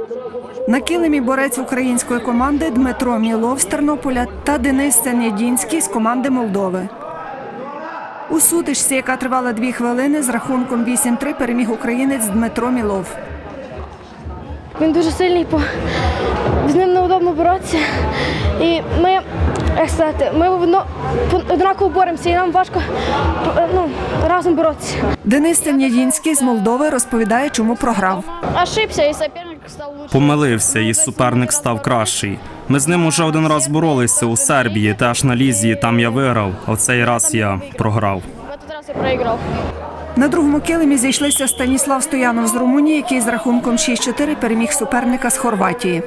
На килимі борець української команди Дмитро Мілов з Тернополя та Денис Сенєдінський з команди Молдови. У сутичці, яка тривала 2 хвилини, з рахунком 8-3 переміг українець Дмитро Мілов. Він дуже сильний, з ним неудобно боротися. І ми однаково боремося, і нам важко разом боротися. Денис Сенєдінський з Молдови розповідає, чому програв. Ошибся, і суперник став лучше. Помилився, і суперник став кращий. Ми з ним уже один раз боролися у Сербії, теж на лізі, там я виграв, а в цей раз я програв. В цей раз я проіграв. На другому килимі зійшлися Станіслав Стоянов з Румунії, який з рахунком 6-4 переміг суперника з Хорватії.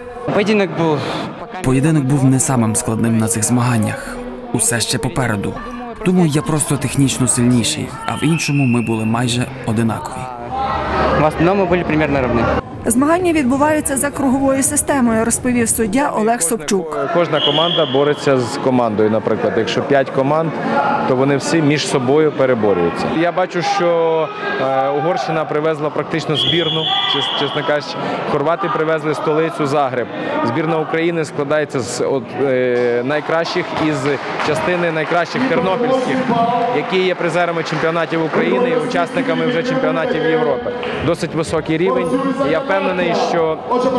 Поєдинок був не самим складним на цих змаганнях. Усе ще попереду. Думаю, я просто технічно сильніший, а в іншому ми були майже одинакові. В основному були приблизно рівні. Змагання відбуваються за круговою системою, розповів суддя Олег Собчук. Кожна команда бореться з командою, наприклад. Якщо 5 команд, то вони всі між собою переборюються. Я бачу, що Угорщина привезла практично збірну, чесно кажучи. Хорвати привезли столицю Загреб. Збірна України складається з найкращих із частини найкращих тернопільських, які є призерами чемпіонатів України і учасниками вже чемпіонатів Європи. Досить високий рівень. Я впевнений, що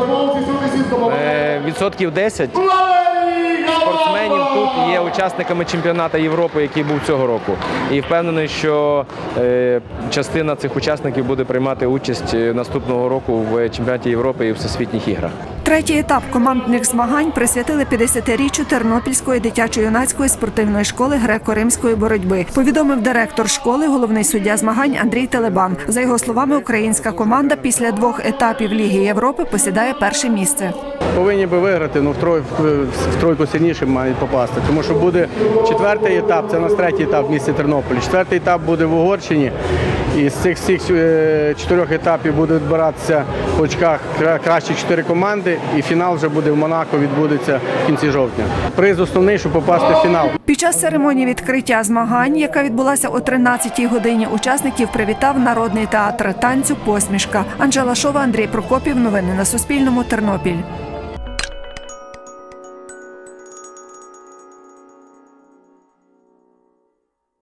відсотків 10 спортсменів тут є учасниками чемпіонату Європи, який був цього року. І впевнений, що частина цих учасників буде приймати участь наступного року в чемпіонаті Європи і в всесвітніх іграх. Третій етап командних змагань присвятили 50-річчю Тернопільської дитячо-юнацької спортивної школи греко-римської боротьби, повідомив директор школи, головний суддя змагань Андрій Телебан. За його словами, українська команда після 2 етапів Ліги Європи посідає 1-е місце. Повинні би виграти, в тройку сильніше мають попасти, тому що буде 4-й етап, це у нас 3-й етап в місті Тернополі. 4-й етап буде в Угорщині, і з цих 4 етапів будуть відбиратися в очках кращі 4 команди, і фінал вже буде в Монако, відбудеться в кінці жовтня. Приз основний, щоб попасти в фінал. Під час церемонії відкриття змагань, яка відбулася о 13-й годині, учасників привітав Народний театр танцю «Посмішка». Анжела Шова, Андрій Прокопів. Новини на Суспільному. Тернопіль.